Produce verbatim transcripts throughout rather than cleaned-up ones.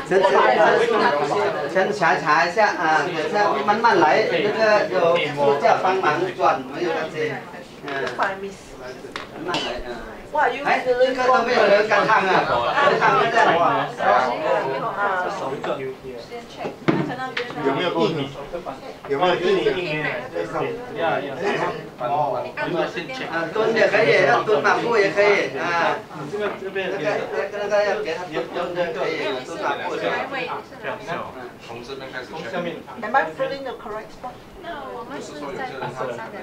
先先查查一下啊，等下慢慢来，那个有副驾帮忙转，没有关系。嗯，慢慢来啊。哎，这个都没有人敢烫啊，敢烫就这样。 有没有硬？有没有硬？ 要要。 啊，蹲也可以，要蹲马步也可以啊。 这个这边那个那个要给他蹲蹲就可以，蹲马步的。 从这边开始。 从下面。 Am I filling the correct spot? 那我们是在旁上的。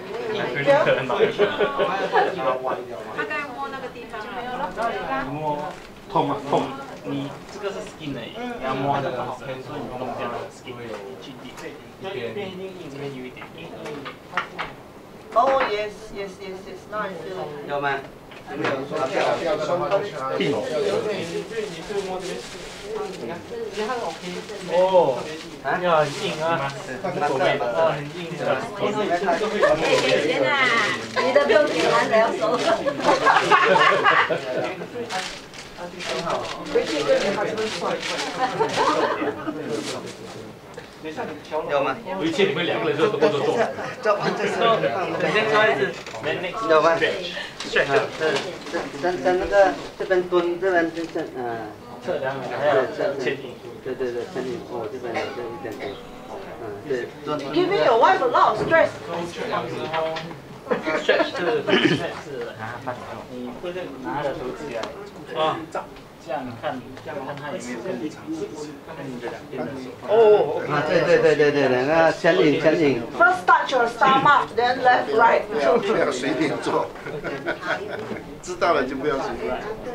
他刚摸那个地方没有了。 摸痛吗？痛。你这个是 skin 的，你要摸这个，所以你弄掉那个 skin 去底，一边边硬硬，这边有一点硬。 Oh yes, yes, yes, yes. Now I feel it. 有吗？没有， 病哦。你是摸这边。你看，你看 OK。哦，要很硬啊，无所谓的，哦，很硬的。 哎，天哪，你的不用给，男的要收。 回去跟你好这么算。 有吗？ 回去你们两个人就都做做。 这这是你先做一次， 有吗？ 选的， 在在那个这边蹲，这边这这嗯。 测量还有前顶。 对对对，前顶哦，这边这一点点。嗯，对，蹲。 Giving your wife a lot of stress. stretch 是 stretch 是你不是拿着手起来，啊，这样看，这样看它有没有跟你跟你的两边的手。哦， 啊，对对对对对，那个前顶前顶。 First touch your stomach, then left, right. 不要随便做，知道了就不要随便。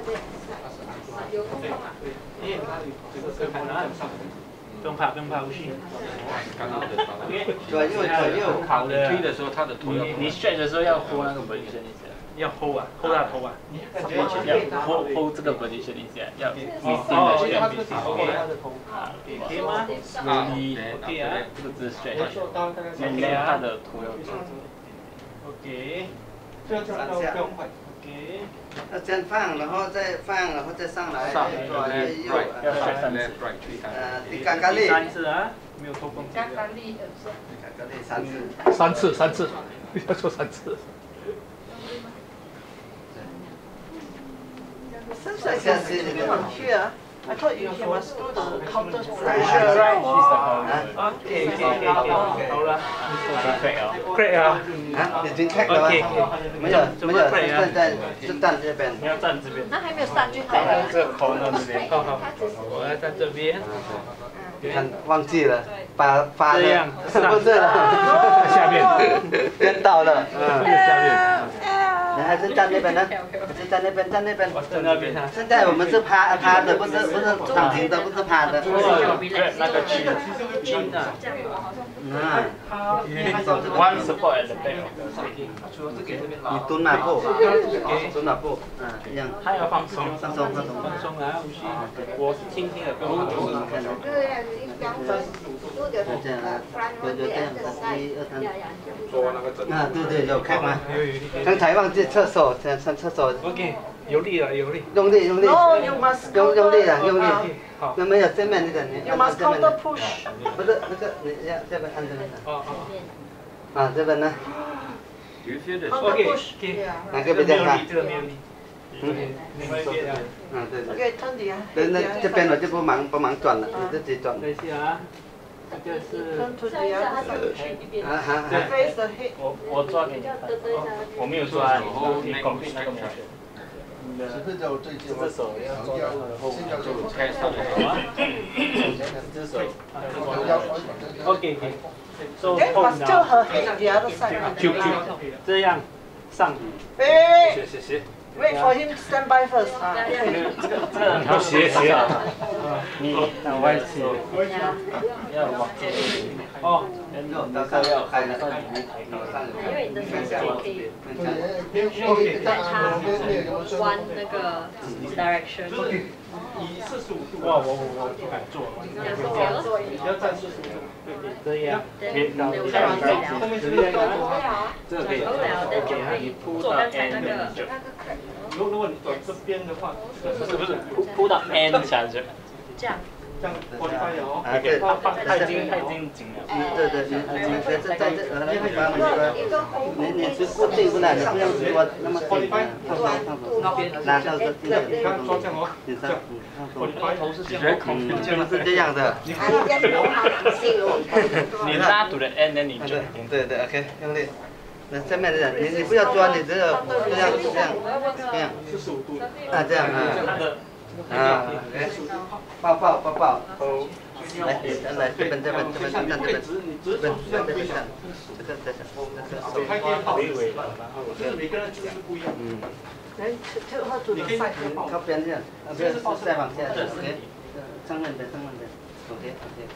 不用怕，不用怕，无需。 左右左右。 好的。 推的时候，他的头要。 你你 stretch 的时候要 hold 那个 position 一下，要 hold 啊 ，hold 他头啊，要 hold hold 这个 position 一下，要你定的 stretch 必须 OK 啊，可以吗？你 OK 啊，这个只是 stretch， 你连他的头要做 ，OK， 这样这样不用快 ，OK。 要先放，然后再放，然后再上来， 上左右。 要甩三次。 呃，第嘎嘎力。 三次啊，没有偷工。 嘎嘎力， 嘎嘎力三次。 三次，三次，要做三次。 Seems like you're sitting on here. I thought you you must do the counter pressure, right? OK OK OK， 好了 ，crack 啊 ，crack 啊， 啊，已经 crack 了吗？没有没有，站在就站这边。 你要站这边。 那还没有上去台。 这个口到这边。好好，我要站这边。 看忘记了，把发的不是下面， 颠倒了，嗯， 下面。 你还是站那边呢？还是站那边？站那边。 站那边。 现在我们是趴趴的，不是不是躺平的，不是趴的。 那个区区的。 嗯。 One support at the back。 你蹲马步，蹲马步，嗯，一样。 他要放松， 放松，放松， 放松啊，无需。我是轻轻的，不用做。 就这样啊，就就这样，一二三。 做那个整。 啊，对对，有看吗？刚才忘记厕所，上上厕所。 OK， 有力了，有力。 用力，用力。 No, you must 用用力了，用力。 好。 那没有正面那个，你 You must counter push. 不是那个，你要这边按这边。 哦哦。啊，这边呢 You feel the Counter push. 哪个比较好？ 这个没有力。嗯。另外一边啊。 嗯，对对。 OK，turn 底啊。 对，那这边我就不忙不忙转了，你自己转。 等一下啊。这个是。 Turn to the other side. 啊哈。 Face the head. 我我抓给你看。我没有抓，你你 complete 那个 motion。这手要抓到它的后面，就开上来，好吗？这手，OK OK。So Then must tilt her head the other side. Q Q， 这样上。 哎， 谢谢谢。 Wait for him to stand by first. 啊， 这个这个要斜斜。你往外斜。要往这边。哦， 到时候要开了。 因为你的手指可以在它弯那个 direction。 以四十五度。哇，我我我不敢做。你要站四十五度。这样。别高。后面这边这个可以。给它你铺到 N 的。如如果你转这边的话，不是不是铺铺到 N 下去。 这样。 啊，对， 他已经他已经紧了。 对对，你你在这在这呃那个地方那个，你你是固定不了，你不用说那么紧，放松放松，拿到这这个，你上，嗯，放松。嗯，就是这样的。 你拉堵的 N， 那你就对对 ，OK， 用力。那下面的人，你你不要钻，你这个这样这样这样，啊这样啊，啊，抱抱抱抱，来来这边这边这边站这边，这边这边站，这边这边嗯。哎，这这他做的晒，靠边这样，啊不是再往下，OK， 上面的上面的 ，OK OK。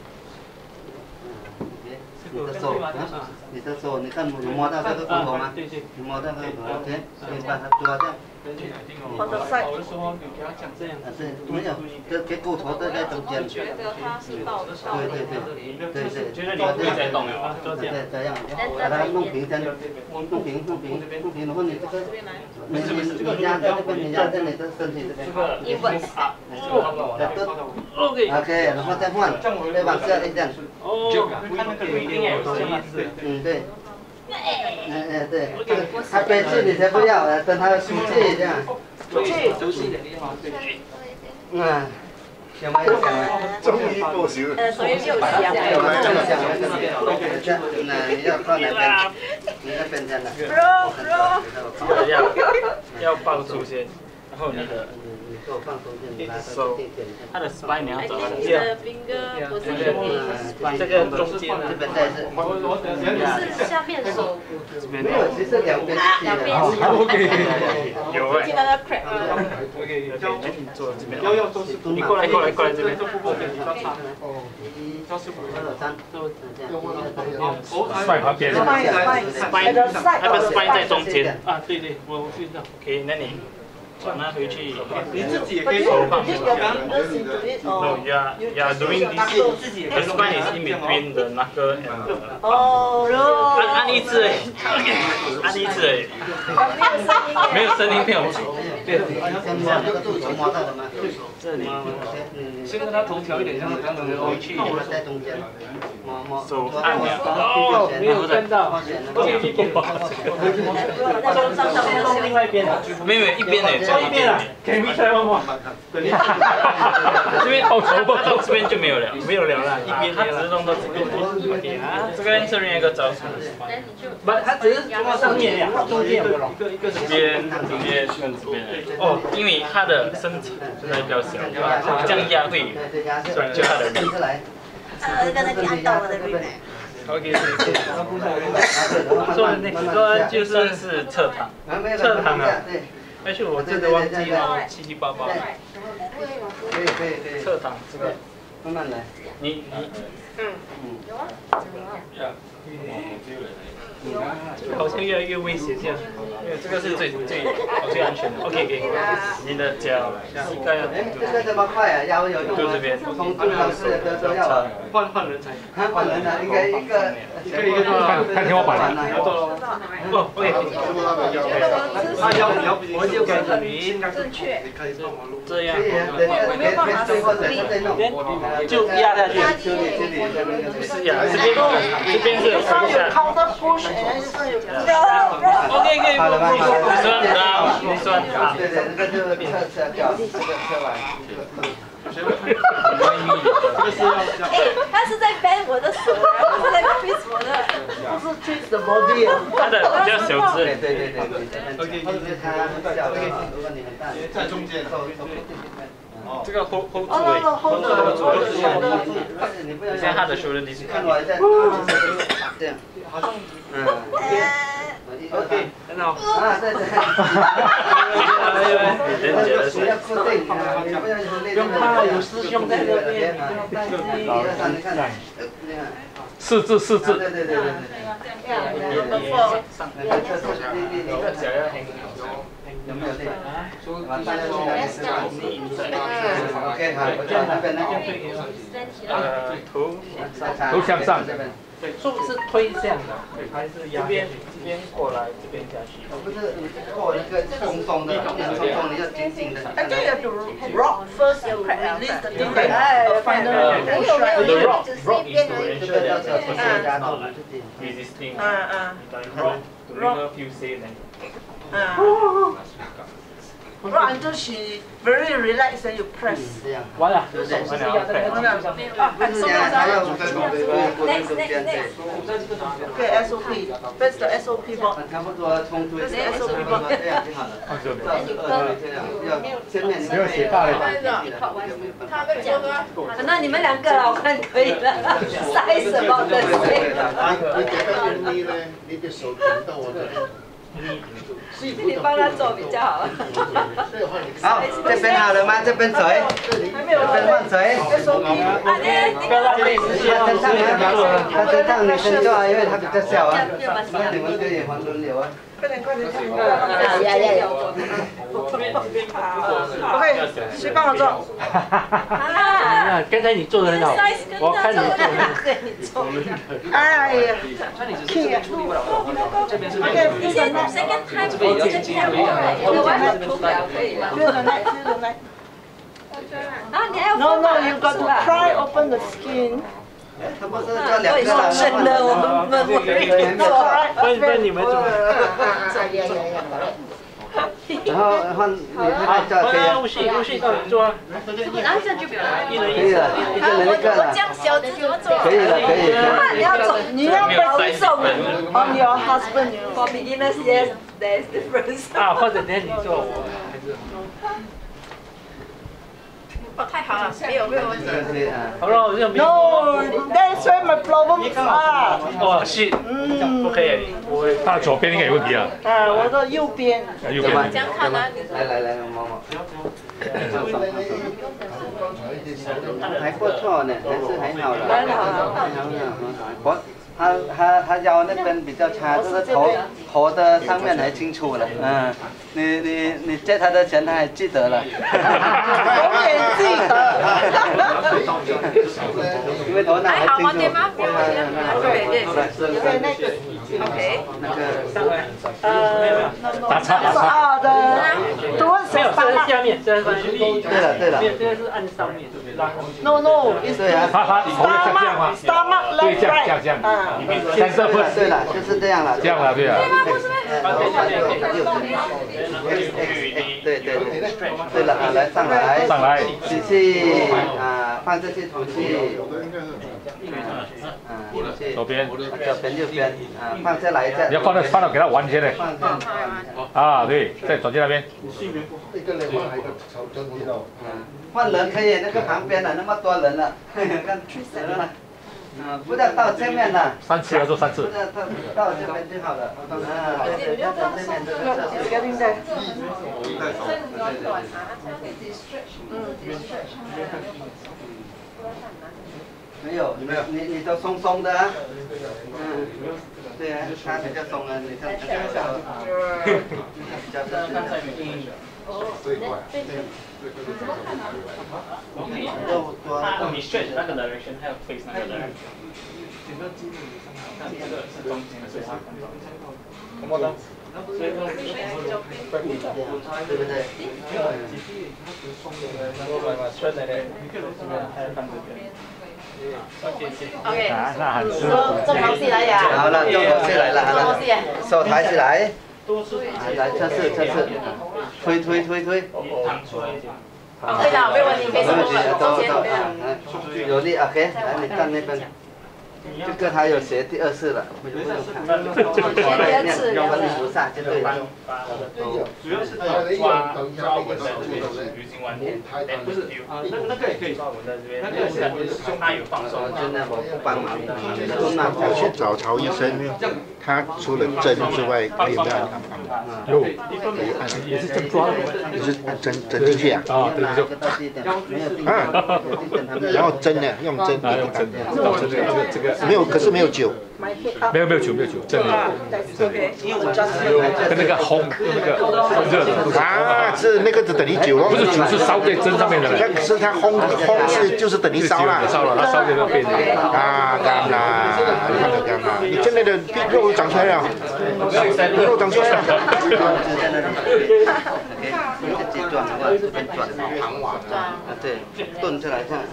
你的手，你的手，你看你摸到这个骨头吗？你摸到这个骨头 ，OK， 你把它抓掉。 放到晒。 我是说，你给他讲这样。 啊，对，没有，这给骨头在在中间。 觉得它是倒的倒。 对对对，对对。 觉得你不会再动了，就这样。 对，这样，把它弄平，这样，弄平，弄平，弄平，然后你这个，你你你压在这边，你压在你的身体这边。 英文。 OK。OK， 然后再换，再往下一点。 哦，看那个瑞丁也有这意思。 嗯，对。哎哎对，他憋气你才不要，等他出气这样。 出气。 出气。 嗯，有没有想？ 终于过手。 呃，所以就想。 有没有想那个边？那你要靠哪边？你那边真的。 要要要抱住先，然后你的。手，它的 spine 你要找它的这样，这个中间这边在是， 是下面手， 没有，其实两边两边有哎， 记得要 crack 啊。 OK， 那你坐这边，你过来过来过来这边， 帅旁边 ，spine， 那个 spine 在中间啊，对对，我我知道 ，OK， 那你。转它回去， 你自己也可以手放。 No, you are you are doing this. The spine is in between the knuckle and the. 哦， 按按一次而已，按一次而已，没有声音，没有。 对，摸这个肚脐摸到了吗？ 这里。 先跟他头调一点，像刚刚的回去。 在中间。摸摸。 手按两。 哦，没有看到。 另外一边的。 没有一边的。 一边啊，可以再摸摸。 这边哦，它到这边就没有了，没有了啦，一边它只是弄到这边。OK 啊，这边这边一个招数。 不，它只是上面呀，中间有个龙。一个这边这边跟这边。哦，因为它的身体现在比较小，这样压会转就它的力。 呃，刚才你按到我的力。 OK， 做的那个就算是侧躺，侧躺啊。而且我真的忘记了，七七八八。 可以可以可以。 侧躺这个， 慢慢来。 你你。嗯嗯。有啊。好像越来越危险这样，因为这个是最最最安全的。OK OK， 你的脚膝盖要。 哎，这个这么快啊？腰有用吗？ 就这边。 从中老师的都要啊。 换换人才。 换人了，应该一个一个一个看看天花板。 哦 ，OK。 他腰腰不行， 我就跟你正确。 这样。 我没有办法力。 就压下去。不是压，这边这边是放下。OK OK， 好了吧，好了。 你算啊，你算啊。 对对，这个就是侧侧掉，这个侧完。 这个是要。 哎，他是在 bend 我的手，然后是在 twist 我的， 不是 twist the body 啊。 他的比较小只。 对对对对。OK， 就是它小的，如果你很大， 在中间。 这个 hold hold 住哎 ，hold 住 hold 住。你看他的 shoulder disc。 看我在这样。嗯。OK， 很好。 啊，对对。不要固定啊，你不要用怕有师兄在这边。 四字四字。 对对对对对。 你你上，你你个脚要很好。 有没有力？往大家去哪里吃饭？OK， 好，我叫那边那边。 呃，头头向上。 对，是是推向的，还是压？这边这边过来，这边下去。 不是扣那个松松的，松松的要紧紧的。 I think you have to rock first and release the thing. Final the rock rock is to 这 ensure 个叫 that 做 the 是压 person 住 is not 自己。 like resisting. 嗯嗯 Like rock to make her feel safe and 嗯。Rock until she very relaxed, then you press. 这样。 完了， 对不对？ 完了， 完了。啊， 不是这样，还要在中间，在中间对。 对 S O P, that's the S O P board. 差不多冲推，这样就好了。到时候这样，要前面不要写大了。 他们讲，那你们两个了，我看可以了，塞什么的你帮他做比较好。 好，这边好了吗？这边水， 还没有这边换水。 S O P. 不要浪费时间， 他身上他身上女生就好，因为他比较小啊。 不要把那你们可以轮轮流啊。 快点快点！ 呀呀呀！ OK， 谁帮我做？ 啊，刚才你做的很好，我看你做的。 哎呀 ，King 啊！ 你先 second time 可以先这样过来，你的外面出不了可以了。 Feel the neck, feel the neck. 啊，你还要 No, no, you got to pry open the skin. 他不是叫两会个了受伤的，我们我 No, alright. 分分你们做。 然后换你拍照可以啊。 陆续陆续到你做啊。 然后这就不要了。 一人可以了，一个人一个了。 这样小子怎么做？ 可以了，可以。 你要走，你要保守 on your husband. For beginners, yes, there's difference. 啊，或者等你做我还是。 哦，太好了，没有没有问题。 好了，我这边。 No, that's where my problems are. 哦，是，嗯，不可以，我会。 他左边应该有问题啊。 啊，我的右边。 右边。 这样看啊， 来来来，摸摸。还不错呢，还是还好的。还好了，还好了。我。 他他他腰那边比较差，就是头头的上面还清楚了，嗯，你你你借他的钱他还记得了， 永远记得，因为头脑还清楚。 对对对，那个 ，OK， 那个呃， 打叉打叉。 啊的，多没有，这是下面，这是对了对了， 没有，这个是按上面。 No no， 对啊， 他他头要这样吗？ Stomach 对， left 这样 right。 这样这样。 啊。 三色分。 对了，就是这样了。 这样了，对啊。 对对对，对了啊，来上来。 上来。 吸气啊，放这些吐气。啊， 左边。 左边右边啊，放下来一下。 你要放到放到给他完全的。 放下。 啊，对，在转进那边。 换人可以，那个旁边了，那么多人了，看人了。嗯，不要到前面了。 三次要做三次。 不要到到这边就好了。啊，对对对，到这边这个就是。 Getting there。 没有，没有，你你都松松的啊。嗯，对啊，他比较松啊，你这比较小。比较松。 他你 stretch 那个 direction， 还有 face 那个 direction。这个是中间的，所以它看到。看不到。所以说， 对不对？ 我把把 stretch 在那，还有看这边。 OK， 啊，那很舒服。重头戏来呀！ 好了，重头戏来了， 重头戏。 手抬起来。来测试测试，推推推推。 可以的，没有问题，可以收了。 都都，有力 OK， 来你站那边。这个他有学第二次了，不用看。 第二次。 要问你菩萨就对了。 主要是抓抓纹在这边，鱼筋弯点，不是啊，那那个也可以抓纹在这边，那个是胸他有放松， 真的我不帮忙。 我去找曹医生，他除了针之外，还有没有按帮忙？ 有， 可以按， 也是针抓的。 也是按针针进去啊？ 啊，对就。 啊，然后针呢，用针。 啊，用针。这个这个这个。 个没有，可是没有酒。 没有没有酒没有酒，真的。跟那个烘那个热的啊，是那个就等于酒咯。 不是酒，是烧在针上面的。 那是它烘烘是就是等于烧啦。 烧了，它烧在那边的。 啊，干啦，干啦！你现在的肉长出来了，肉长出来了。 直接转的话，这边转盘碗啊，对，炖出来看。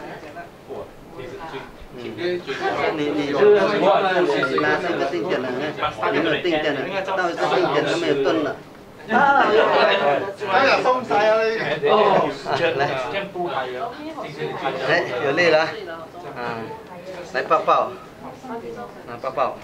嗯，你你就是拿这个定点的，你没有定点的，到这定点都没有炖了。啊，哎呀，松晒啊你！哦，来，来，有力了，啊，来抱抱，啊抱抱。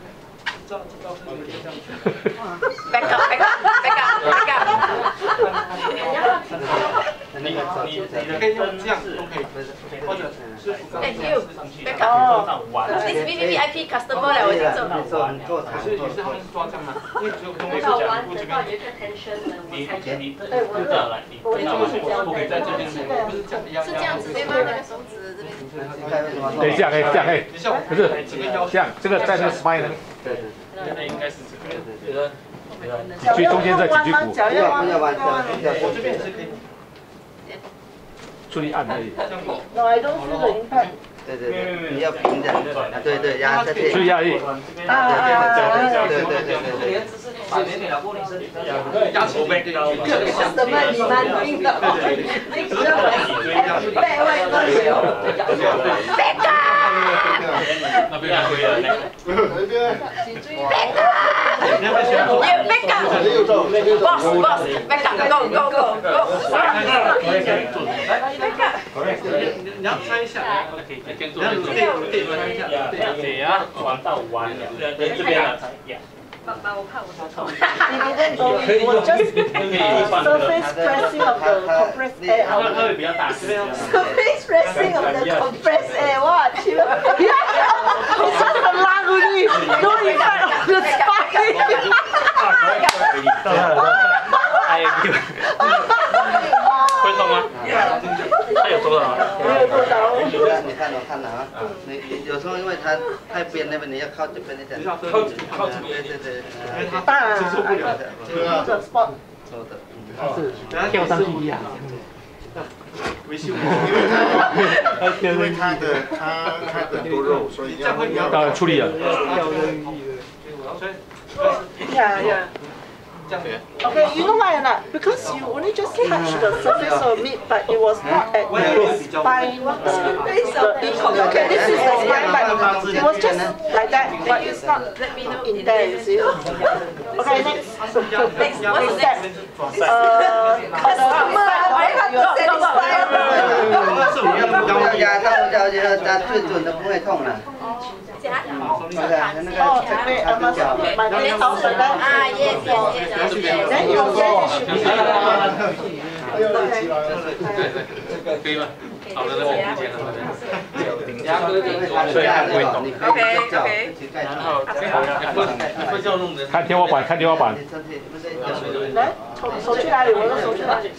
back up back up back up back up。 你你你可以用这样都可以，或者是 Thank you back up。This V V V I P customer 来，我已经做。 是于是他们是抓这样吗？因为只有东西到讲完等到过这边。 有一个 tension 的，我你才觉得。 你不是这样来，你不可以在这边，不是这样是这样子对吗？那个手指这边。 对，这样哎，这样哎，不是这样，这个在那个 spine 呢。 对对。 那应该是这个。 最中间这几句骨。 不要不要弯，我这边是可以。 注意按而已。 No, I don't feel the impact. 对对对，你要平的，啊对对，压下去。 注意压力。 啊啊啊！ 对对对对对。 压手背高。 什么你蛮硬的？你知道吗？背位都有。Back up！ 那边可以了。 Back up！ You back up！Boss boss back up go go go go！ Back up！ 你要猜一下，可以先做，可以可以猜一下，对呀，玩到完了，这边啊， 爸爸，我怕我头痛。 我 just surface pressing of the compressed air. 它会比较大。 Surface pressing of the compressed air. What? It's just a lung only. No effect on the spine. 哎，会痛吗？它有多少？ 没有多少。 你看我看了啊，你你有时候因为它太边那边，你要靠这边一点。靠靠这边。对对对。因为它大受不了的。 这个 spot。 受的。 是跳上去一样。 维修。 因为它的它它的多肉，所以要要处理了。 Yeah, yeah. Okay, you know why or not? Because you only just touched the surface of meat, but it was not at the spine. The, okay, this is the spine, but it was just like that, but it's not in there, you see. Okay, next. Next, next step. Uh, customer, I have to satisfy. 要压到要要压最准的不会痛了。 夹， 是不是？那个 Oh, wait, I must put my name also then. 啊，yes yes yes。 Then you say it should be. 可以吗？好的，那边之前的。 OK OK。 然后会叫弄的。 看天花板，看天花板。 来，手手去哪里？我的手去哪里？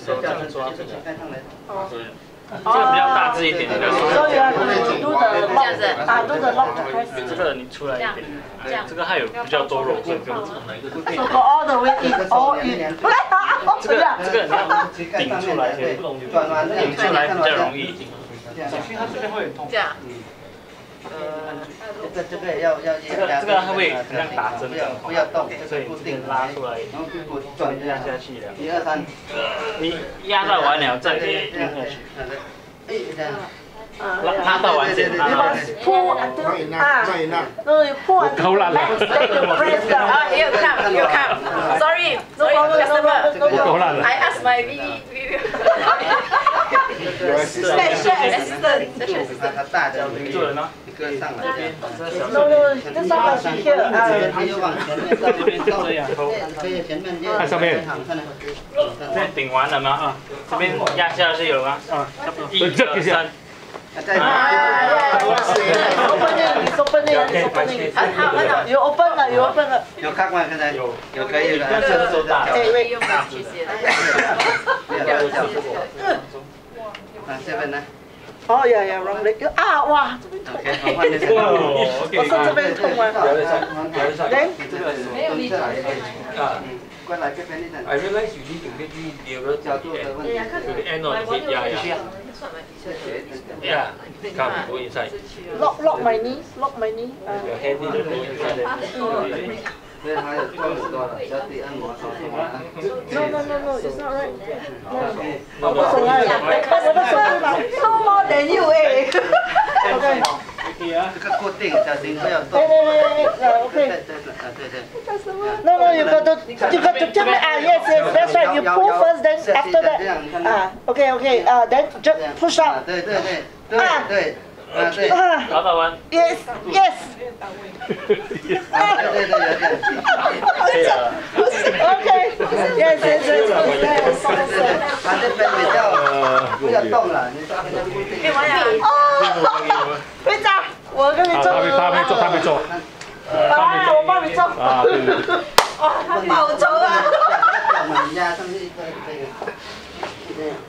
这个比较大致一点的。 So you have to do the lock. 啊，do the lock to press. 这个你出来一点。这个还有比较多肉分。 So go all the way in, all in. 不来啊！这个这个你要顶出来，顶出来比较容易。它这边会很痛。 这样。 这个这个要要这个这个它会像打针这样， 不要动， 所以固定拉出来， 然后屁股转压下去了。 一二三， 你压到完了再给压下去。 哎，这样。 拉拉到完先。 You must pull until 啊 ，no you pull until max, then you press down. 啊，here come, here come. Sorry, sorry, customer. I asked my V V special assistant, special assistant. 它大的做人呢？ 一个上来。 No no, this one must be here. 啊， 又往前面到这边到这样，可以前面看上面。 这顶完了吗？啊，这边压下去有吗？啊，差不多。一二三。 再 opening, it's opening, it's opening. 很好很好。 You open 了 you open 了。 有看吗？刚才有有可以的。 哎喂， 用把去写的。 不要不要。啊，这边呢？ 哦呀呀 ，wrong leg 啊，哇，这边痛。 OK， 好，换这边。 我是这边痛吗？对。 没有你。 啊。 过来这边一点。 I realize you need to make me nearer to the end. To the end of the yeah, yeah. Yeah, come, go inside. Lock, lock my knee, lock my knee. Your hand need to go inside there. 对，还有多很多了，脚底按摩手什么啊 No, no, no, no, it's not right. No. 我不手来，我的手来，no more than you 哎。OK。 这个固定，小心不要动。 对对对对 ，OK。 对对对，啊对对。 No, no, you got to, you got to tell me. Ah, yes, yes, that's right. You pull first, then after that. Ah, okay, okay. Ah, then just push up. 对对对对对。 啊对， 老板弯 ，yes yes， 啊对对对，有点 ，OK，yes yes yes， 他这边比较不要动了，你这边固定。 哦，队长，我跟你做。 他没他没做，他没做。 啊，我帮你做。 啊对对对。 哇，他报仇啊！ 我们压上去这个，这样。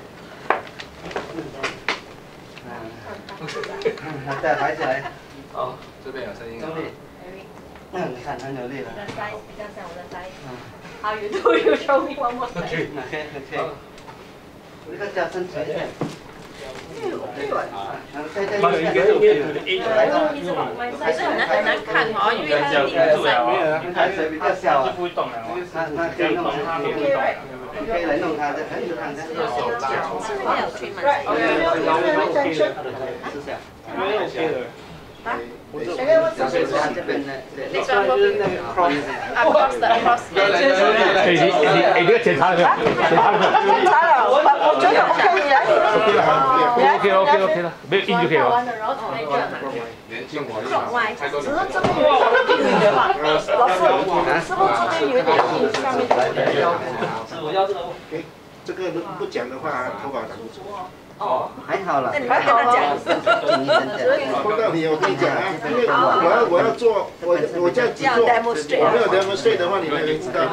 再抬起来。 好，这边有声音。 兄弟，嗯，你看很有力了。 我的 size 比较像我的 size。How you do? You show me one more size. OK OK。这个叫伸垂线。对对对。 还是很难很难看哦，因为它是顶住了。 抬水比较小啊。 不会动了。 他他可以弄他，可以来弄他的，可以看看。 没有吹满。 是这样。 没有 OK 的。 我这边这边的，对。 那个就是那个 cross across 的 across 的。 哎你你哎你检查了没有？检查了没有？ 检查了，我我觉得 OK 你来。 OK OK OK 了，没有印就可以了。 然后才这样。 连进我只是这边有一点硬的话，老师，是不是这边有点硬？下面我要这个。 这个不讲的话，头发挡不住。 哦，还好了。 那你们跟他讲。 碰到你，我跟你讲啊，因为我要我要做，我我这样子做，我没有 demonstrate 的话，你们知道。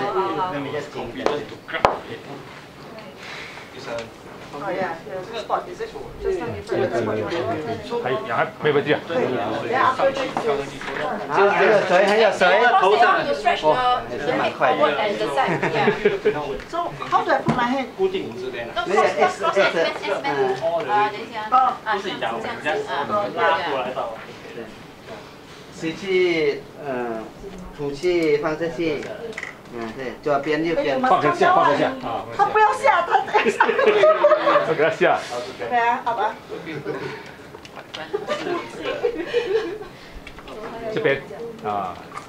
医生。 Oh yeah, the spot is it? Just on your front. 还还没问题啊。 Yeah, after this. 啊，还有谁？还有谁？ 头上。 也是蛮快的。 So how do I put my hand? 固定这边。 没有 X X， 嗯。 啊，等一下。 哦。 不是讲我们家拉过来到。 吸气，嗯，吐气，放下去。 嗯，对，左边右边， 放下下，放下下啊！ 他不要下，他在上面。 我给他下。 对啊，好吧。 这边啊。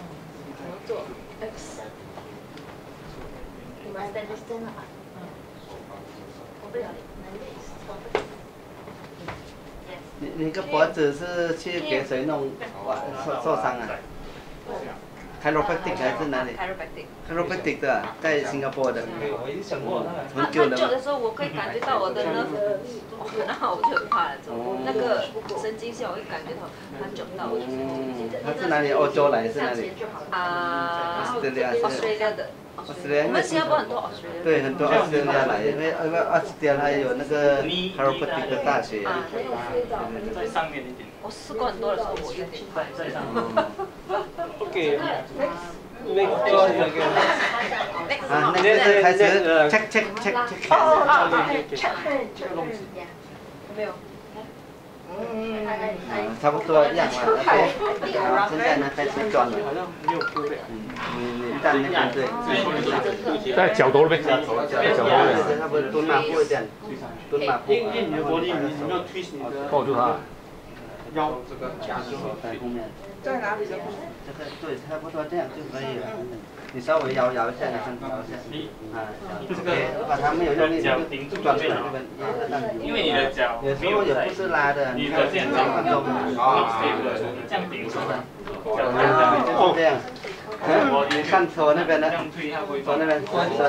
你你个脖子是去给谁弄受受伤啊？ chiropractic 还是哪里 ？chiropractic 的，在新加坡的。很久了。 很久的时候，我可以感觉到我的那，然后我就很怕了。那个神经线我会感觉到它肿到我。 他是哪里？欧洲来是哪里？ 啊， 澳大利亚是。 澳大利亚的。 我们新加坡很多 Australia。对，很多 Australia 来，因为因为 Australia 还有那个 chiropractic 的大学。 在上面一点。 我试过很多的时候，我有点怕。 在上面。OK。那个那个。 啊，那个开始 check check check check。 哦哦 check check。 没有。 嗯，差不多一样嘛。好，现在呢开始转了。嗯，你你站那边对。在脚头那边。脚头那边。差不多蹲马步一点，蹲马步。 因为你的脖子，你没有 twist 你的。抱住他。腰这个夹住在后面。 在哪里？这个对，差不多这样就可以了。你稍微摇摇一下，你看摇一下。啊，这个把它没有用力就转出来这边。 因为你的脚有时候也不是拉的，你看这样分钟。 啊，这样顶出来。 哦，这样。嗯，你看左那边的，左那边，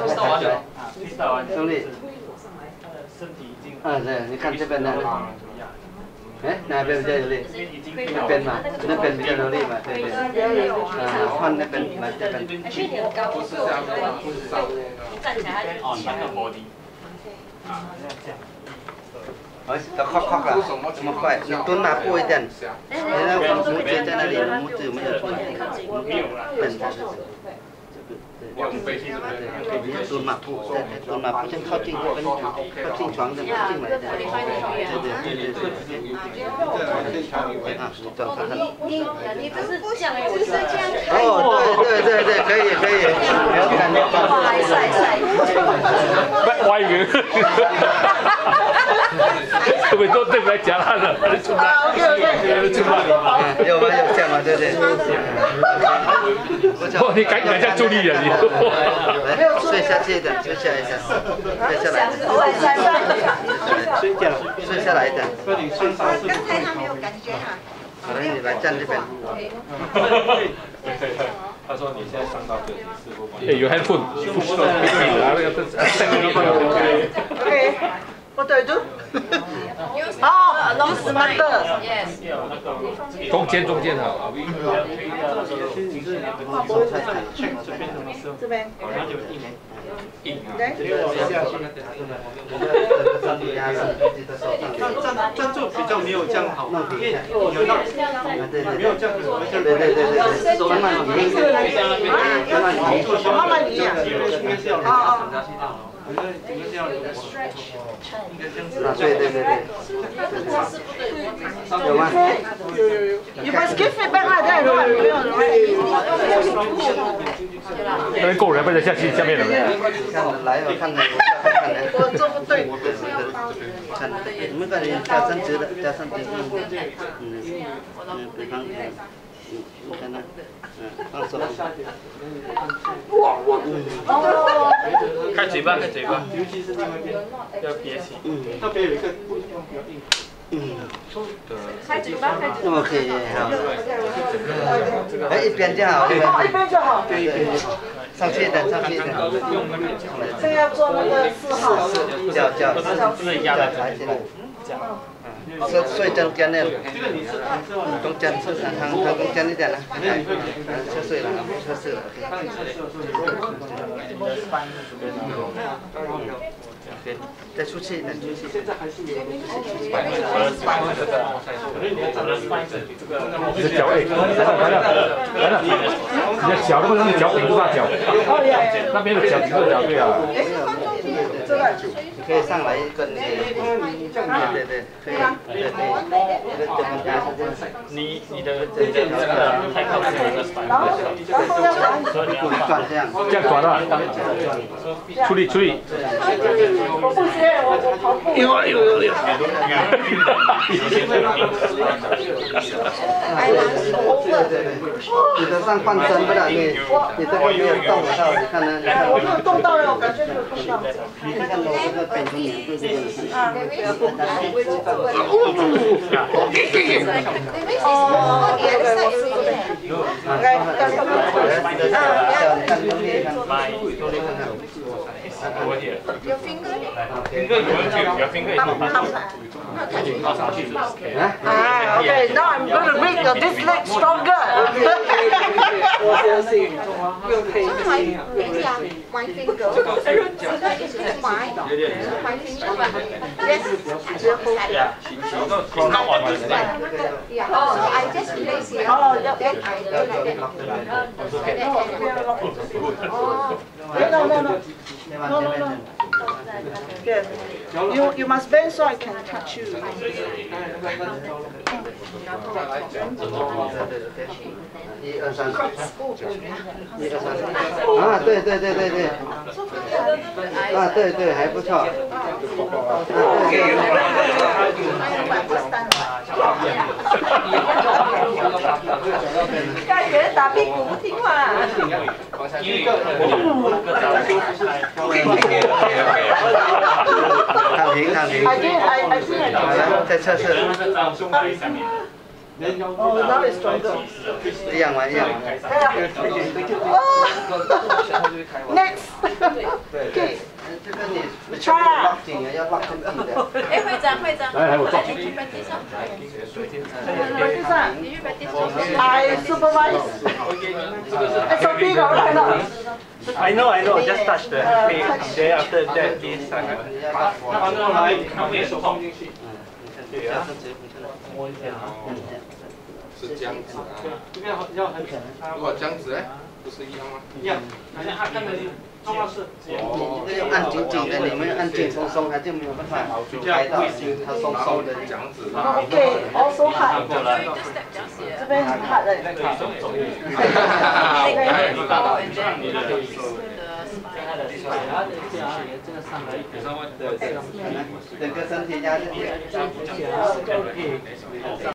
兄弟。嗯，对，你看这边的。 哎，哪边比较有力？那边嘛，那边比较有力嘛，对对。啊，换那边来这边。 而且你很高，不是这样，站起来。 哦，那个脖子。啊，这样。 哎，都咔咔了，这么快，你蹲哪步一点？你那拇指在那里，拇指没有出来，笨的。蹲马步，蹲马步先靠近跟靠近床的，靠近来的。对对对对对。啊，转看看。 你你不是这样，就是这样。 哦，对对对对，可以可以。不要看，不要看。 哇，晒晒。 不歪圆。会不会都对不来夹他的？他就出来。 OK OK。 出来。 有吗？有这样吗？对对。 哦，你赶紧来叫助力人，你。 睡下去一点，睡下一下，睡下来，睡觉，睡下来一点。 刚才他没有感觉啊。 好了，你来站这边。 他说你现在伤到这里，师傅帮你。 哎，有 handphone， 不需要必须拿那个这。 Okay. What do I do? Oh, long smarter. Yes. 中间中间好。 这边。 站站住比较没有这样好，因为有到没有这样子， 对对对对对，慢慢移， 慢慢移啊。哦哦。 应该这样，应该这样。 啊，对对对对。有吗？ 有有有。You must give feedback 啦，这样的话没有人会。 那边够人，不能下去下面了。 看来我看来我看来。 我做不对。 看，没关系，加上直的，加上直的。嗯嗯，对方。嗯，你看那，嗯，放手。 开嘴巴，开嘴巴。 尤其是那边要憋气。 嗯。 那边有一个地方比较硬。 嗯。 开嘴巴，开嘴巴。 OK， 好。哎，一边就好，对吧？一边就好。 对对。上去一点，上去一点。 这个要做那个四号。 脚脚脚抬起来。睡睡中间的，中间，躺躺中间一点了，侧睡了，侧睡了。OK， 再出去一点，出去。 你的脚哎，来了来了，你的脚，那个脚顶住他脚，那边的脚顶住脚对啊。 可以上来跟你，对对对，可以，对对，这个怎么讲？ 你你的这件这个太靠近了，所以你要转这样， 这样转了，出力出力。 我不学，我我跑步。 有啊有有有。 对对对，你的上半身不了，你你这个没有动到，你看呢？ 我没有动到呀，我感觉没有动到。 你看我这个本身也是这个。 啊。哦，对对，我是这边。来，干什么？ 有 finger 的。 finger 有 finger 有 Ah, okay. Now I'm going to make your this leg stronger. My finger is my my finger. Yes. Yeah. It's not on this leg. Yeah. So I just place here. Oh, yep. Then I do like that. Oh. No, no, no. No, no, no. Yes. You you must bend so I can touch you. 一二三，一二三，啊，对对对对对，啊对对还不错，啊对对对。 感觉打屁股不听话。 躺平躺平。 I did I I did. 好了，再测试。 Oh, now it's stronger. 一样吗？一样吗？ Next. 对对。这个你 try 啊。 要拉进去的。 哎，会长会长。 来来，我做。 I supervise. S O P 搞来了。 I know, I know. Just touch the pig. Then after that, this. 放上来，把你手放进去。 摸一下啊。 是这样子啊。 这边要很浅。 如果这样子哎，不是一样吗？ 一样。好像他看的重要是。 哦。这个按紧紧的，你们按紧松松，它就没有办法拍到，它松松的这样子。 Okay, also hard. 这边很 hard 的。 整个身体压进去。